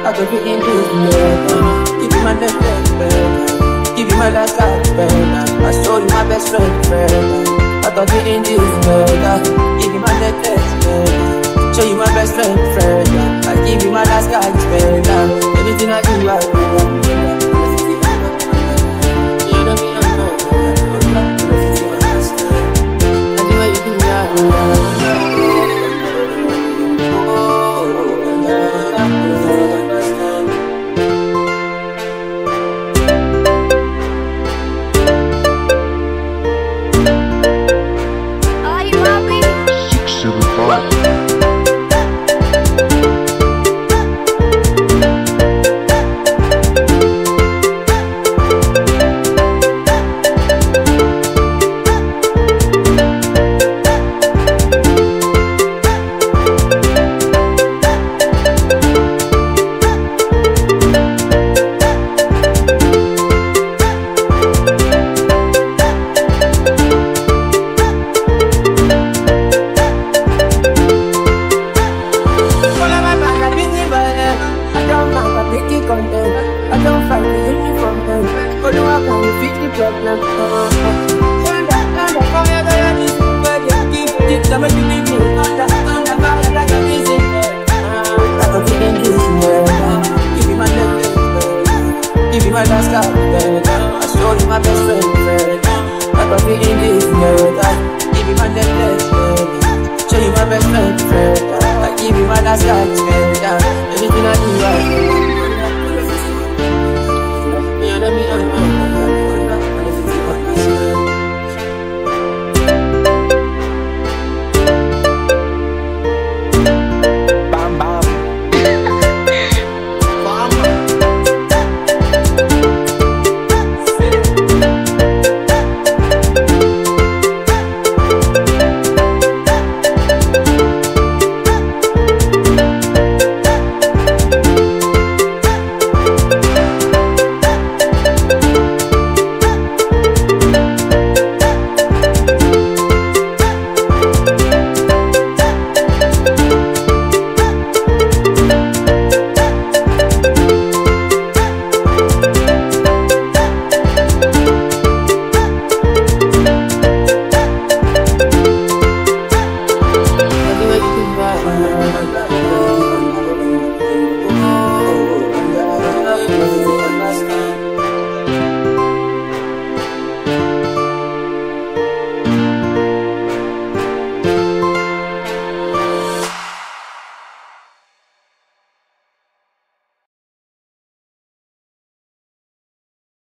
I could be in this better. Give you my necklace better. Give you my last card better. I show you my best friend better. I could be in this better. Give you my necklace better. Show you my best friend better. I give you my last card better. Everything I do, I do. I don't fight the enemy from them. But no, I can't fix the problem. Under fire, there is where they keep it. I'm going to leave you under fire, like a reason. I can feel in this world. Give me my necklace, give me my last card, I show you my best friend. I can feel in this world. Give me my necklace, show you my best friend. I give you my last card.